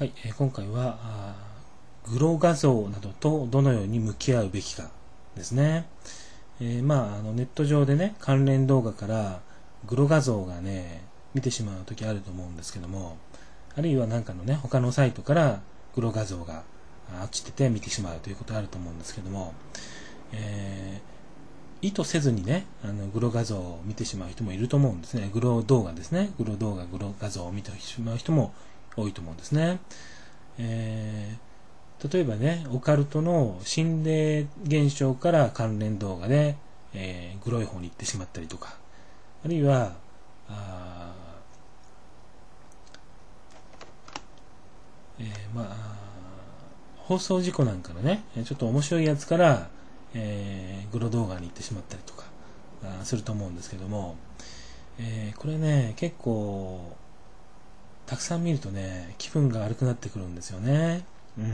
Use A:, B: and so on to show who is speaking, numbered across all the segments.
A: はい、今回はグロ画像などとどのように向き合うべきかですね。ネット上でね、関連動画からグロ画像がね、見てしまう時あると思うんですけども、あるいはなんかのね、他のサイトからグロ画像が落ちてて見てしまうということあると思うんですけども、意図せずにね、グロ画像を見てしまう人もいると思うんですね。グロ動画ですね。グロ動画、グロ画像を見てしまう人も多いと思うんですね。例えばね、オカルトの心霊現象から関連動画で、グロい方に行ってしまったりとか、あるいは放送事故なんかのね、ちょっと面白いやつから、グロ動画に行ってしまったりとかすると思うんですけども、これね、結構たくさん見るとね、気分が悪くなってくるんですよね。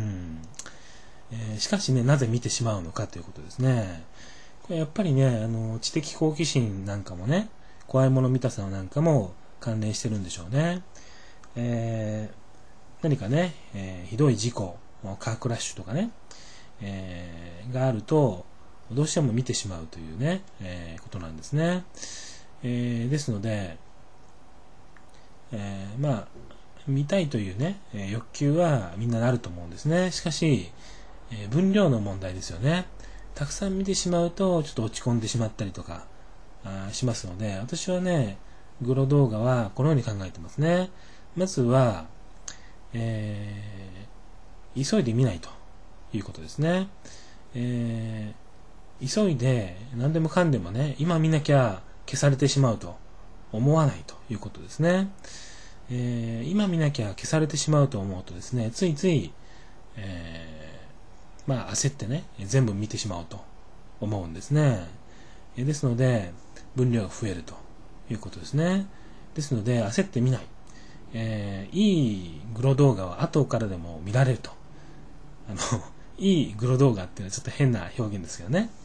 A: しかしね、なぜ見てしまうのかということですね。これやっぱりね、知的好奇心なんかもね、怖いもの見たさなんかも関連してるんでしょうね。何かね、ひどい事故、カークラッシュとかね、があると、どうしても見てしまうというね、ことなんですね。ですので、見たいというね、欲求はみんなあると思うんですね。しかし、分量の問題ですよね。たくさん見てしまうとちょっと落ち込んでしまったりとかしますので、私はね、グロ動画はこのように考えてますね。まずは、急いで見ないということですね。急いで何でもかんでもね、今見なきゃ消されてしまうと思わないということですね。今見なきゃ消されてしまうと思うとですね、ついつい、焦ってね、全部見てしまうと思うんですね。ですので、分量が増えるということですね。ですので、焦って見ない。いいグロ動画は後からでも見られると。いいグロ動画っていうのはちょっと変な表現ですけどね。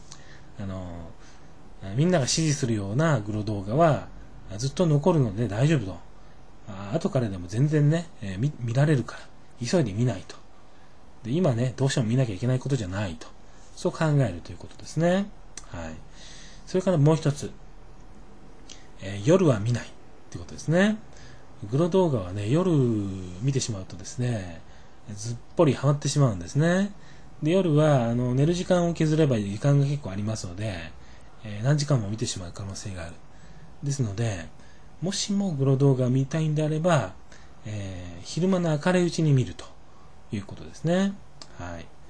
A: みんなが支持するようなグロ動画はずっと残るので大丈夫と。後からでも全然ね、見られるから急いで見ないと。で、今ね、どうしても見なきゃいけないことじゃないと。そう考えるということですね。はい。それからもう一つ、夜は見ないということですね。グロ動画はね、夜見てしまうとですね、ずっぽりハマってしまうんですね。で、夜は寝る時間を削れば時間が結構ありますので、何時間も見てしまう可能性がある。ですので、もしもグロ動画を見たいんであれば、昼間の明るいうちに見るということですね。はい。